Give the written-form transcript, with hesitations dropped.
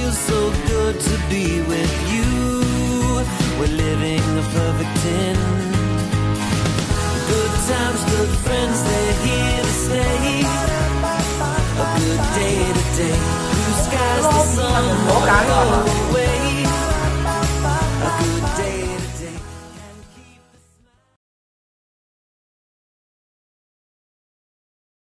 feels so good to be with you. We're living a perfect 10. Good times, good friends, they're here to stay. A good day today. Blue skies, the sun won't go away.